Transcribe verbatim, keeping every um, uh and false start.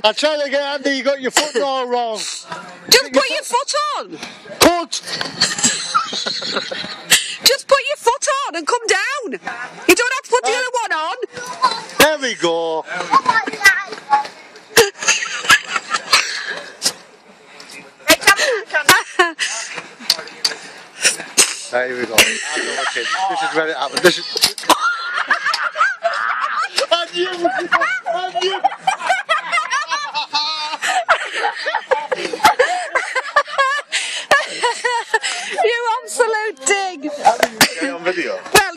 I'm trying to get Andy, you got your foot all wrong. Just put your foot on. Put! Just put your foot on and come down. You don't have to put the other one on. There we go. Right, here we go. I'll go watch it. This is where it happened. This is... And you! And you! You absolute dig. On video. Well,